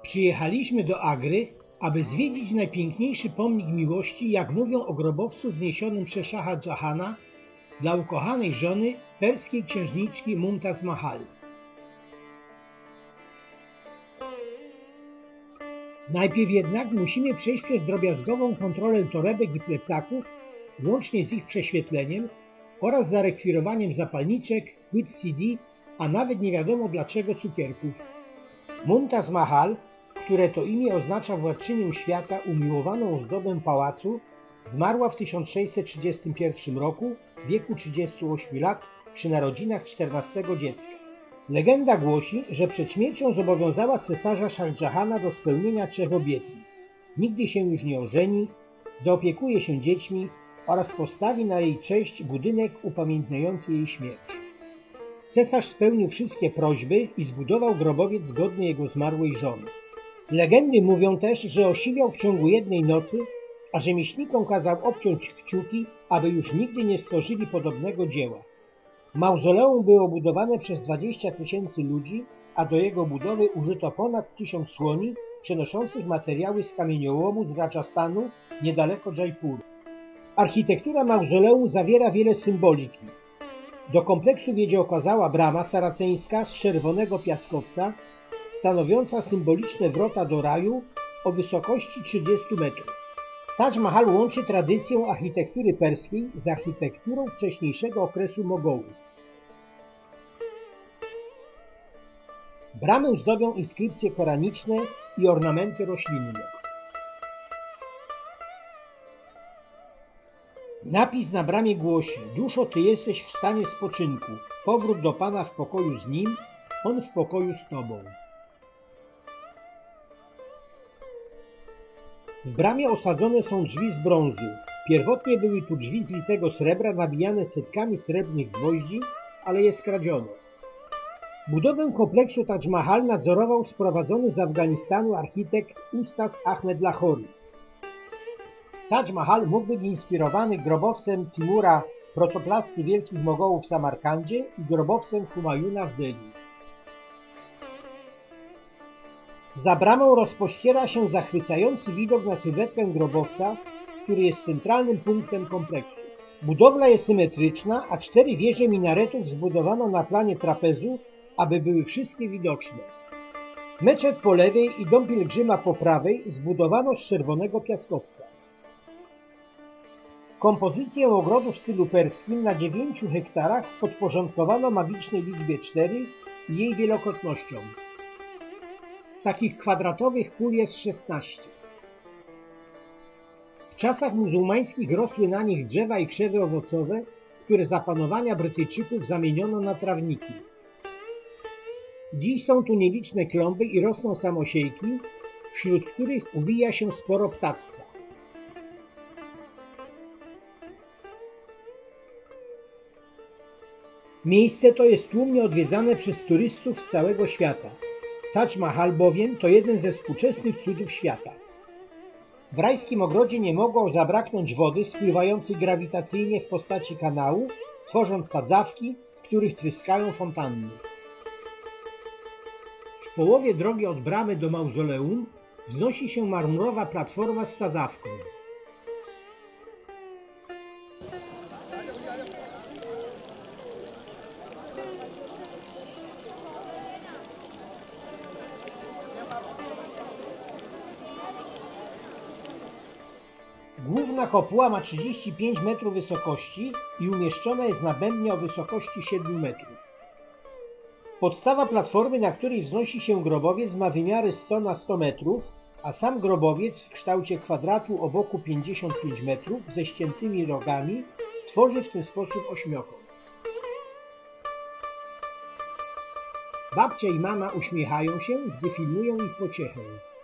Przyjechaliśmy do Agry, aby zwiedzić najpiękniejszy pomnik miłości, jak mówią o grobowcu wzniesionym przez Szaha Jahana dla ukochanej żony perskiej księżniczki Mumtaz Mahal. Najpierw jednak musimy przejść przez drobiazgową kontrolę torebek i plecaków, łącznie z ich prześwietleniem oraz zarekwirowaniem zapalniczek, płyt CD, a nawet nie wiadomo dlaczego cukierków. Mumtaz Mahal, które to imię oznacza władczynię świata umiłowaną ozdobę pałacu, zmarła w 1631 roku w wieku 38 lat przy narodzinach 14 dziecka. Legenda głosi, że przed śmiercią zobowiązała cesarza Szah Jahana do spełnienia 3 obietnic. Nigdy się już nie ożeni, zaopiekuje się dziećmi oraz postawi na jej cześć budynek upamiętniający jej śmierć. Cesarz spełnił wszystkie prośby i zbudował grobowiec godny jego zmarłej żony. Legendy mówią też, że osiwiał w ciągu jednej nocy, a rzemieślnikom kazał obciąć kciuki, aby już nigdy nie stworzyli podobnego dzieła. Mauzoleum było budowane przez 20 000 ludzi, a do jego budowy użyto ponad 1000 słoni przenoszących materiały z kamieniołomu z Rajasthanu niedaleko Jaipuru. Architektura mauzoleum zawiera wiele symboliki. Do kompleksu wiedzie okazała brama saraceńska z czerwonego piaskowca, stanowiąca symboliczne wrota do raju o wysokości 30 metrów. Taj Mahal łączy tradycję architektury perskiej z architekturą wcześniejszego okresu Mogołów. Bramę zdobią inskrypcje koraniczne i ornamenty roślinne. Napis na bramie głosi: duszo, ty jesteś w stanie spoczynku, powrót do Pana w pokoju z Nim, On w pokoju z Tobą. W bramie osadzone są drzwi z brązu. Pierwotnie były tu drzwi z litego srebra nabijane setkami srebrnych gwoździ, ale je skradziono. Budowę kompleksu Taj Mahal nadzorował sprowadzony z Afganistanu architekt Ustaz Ahmed Lahori. Taj Mahal mógł być inspirowany grobowcem Timura, protoplasty wielkich Mogołów w Samarkandzie i grobowcem Humajuna w Delhi. Za bramą rozpościera się zachwycający widok na sylwetkę grobowca, który jest centralnym punktem kompleksu. Budowla jest symetryczna, a 4 wieże minaretów zbudowano na planie trapezu, aby były wszystkie widoczne. Meczet po lewej i dom pielgrzyma po prawej zbudowano z czerwonego piaskowca. Kompozycję ogrodu w stylu perskim na 9 hektarach podporządkowano magicznej liczbie 4 i jej wielokrotnościom. Takich kwadratowych pól jest 16. W czasach muzułmańskich rosły na nich drzewa i krzewy owocowe, które za panowania Brytyjczyków zamieniono na trawniki. Dziś są tu nieliczne klomby i rosną samosiejki, wśród których uwija się sporo ptactwa. Miejsce to jest tłumnie odwiedzane przez turystów z całego świata. Taj Mahal bowiem to jeden ze współczesnych cudów świata. W rajskim ogrodzie nie mogło zabraknąć wody spływającej grawitacyjnie w postaci kanału, tworząc sadzawki, w których tryskają fontanny. W połowie drogi od bramy do mauzoleum wznosi się marmurowa platforma z sadzawką. Główna kopuła ma 35 metrów wysokości i umieszczona jest na bębnie o wysokości 7 metrów. Podstawa platformy, na której wznosi się grobowiec, ma wymiary 100 na 100 metrów, a sam grobowiec w kształcie kwadratu o boku 55 metrów ze ściętymi rogami tworzy w ten sposób ośmiokąt. Babcia i mama uśmiechają się, gdy filmują ich pociechę.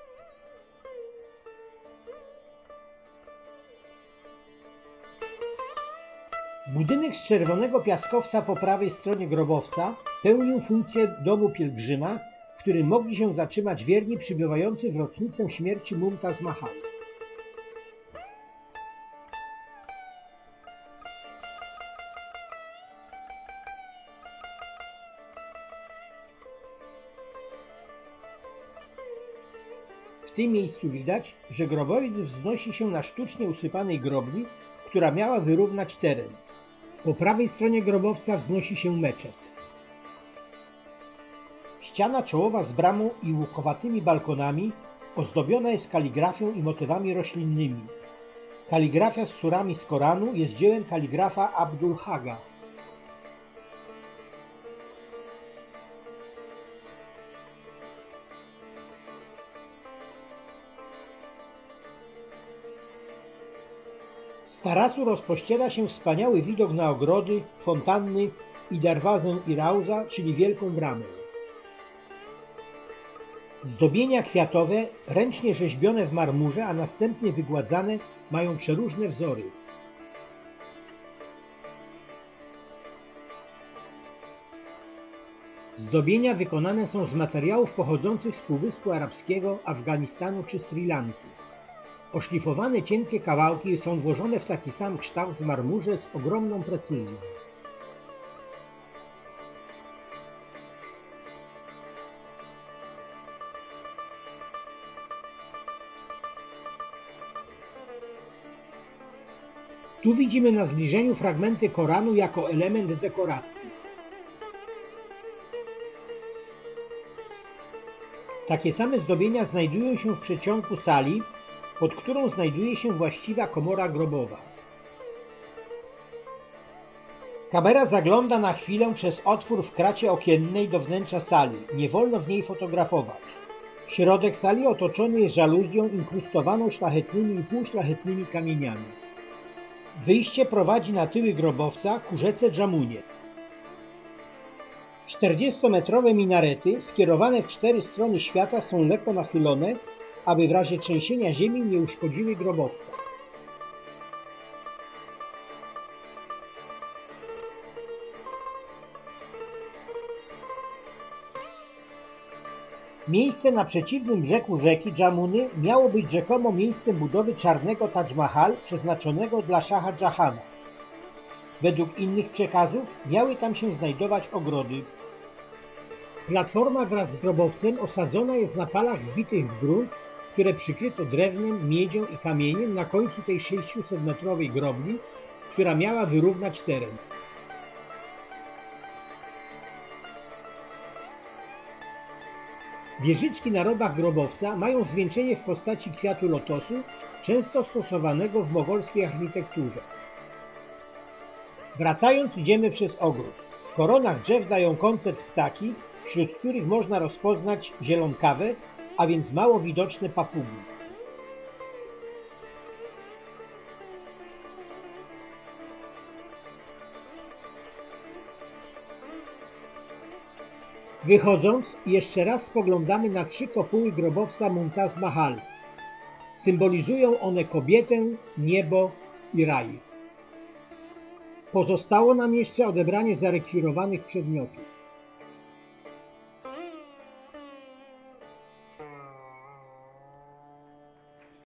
Budynek z czerwonego piaskowca po prawej stronie grobowca pełnił funkcję domu pielgrzyma, w którym mogli się zatrzymać wierni przybywający w rocznicę śmierci Mumtaz Mahal. W tym miejscu widać, że grobowiec wznosi się na sztucznie usypanej grobli, która miała wyrównać teren. Po prawej stronie grobowca wznosi się meczet. Ściana czołowa z bramą i łukowatymi balkonami ozdobiona jest kaligrafią i motywami roślinnymi. Kaligrafia z surami z Koranu jest dziełem kaligrafa Abdul Haga. Z tarasu rozpościera się wspaniały widok na ogrody, fontanny i Darwazę i Rauza, czyli Wielką Bramę. Zdobienia kwiatowe, ręcznie rzeźbione w marmurze, a następnie wygładzane, mają przeróżne wzory. Zdobienia wykonane są z materiałów pochodzących z Półwyspu Arabskiego, Afganistanu czy Sri Lanki. Oszlifowane cienkie kawałki są włożone w taki sam kształt w marmurze z ogromną precyzją. Tu widzimy na zbliżeniu fragmenty Koranu jako element dekoracji. Takie same zdobienia znajdują się w przedsionku sali, pod którą znajduje się właściwa komora grobowa. Kamera zagląda na chwilę przez otwór w kracie okiennej do wnętrza sali. Nie wolno w niej fotografować. Środek sali otoczony jest żaluzją inkrustowaną szlachetnymi i półszlachetnymi kamieniami. Wyjście prowadzi na tyły grobowca ku rzece Dżamunie. 40-metrowe minarety skierowane w 4 strony świata są lekko nachylone, aby w razie trzęsienia ziemi nie uszkodziły grobowca. Miejsce na przeciwnym brzegu rzeki Dżamuny miało być rzekomo miejscem budowy czarnego Tadż Mahal przeznaczonego dla szaha Dżahana. Według innych przekazów miały tam się znajdować ogrody. Platforma wraz z grobowcem osadzona jest na palach wbitych w grunt, które przykryto drewnem, miedzią i kamieniem na końcu tej 600-metrowej grobli, która miała wyrównać teren. Wieżyczki na robach grobowca mają zwieńczenie w postaci kwiatu lotosu, często stosowanego w mogolskiej architekturze. Wracając, idziemy przez ogród. W koronach drzew dają koncert ptaki, wśród których można rozpoznać zielonkawę, a więc mało widoczne papugi. Wychodząc, jeszcze raz spoglądamy na 3 kopuły grobowca Mumtaz Mahal. Symbolizują one kobietę, niebo i raj. Pozostało nam jeszcze odebranie zarekwirowanych przedmiotów.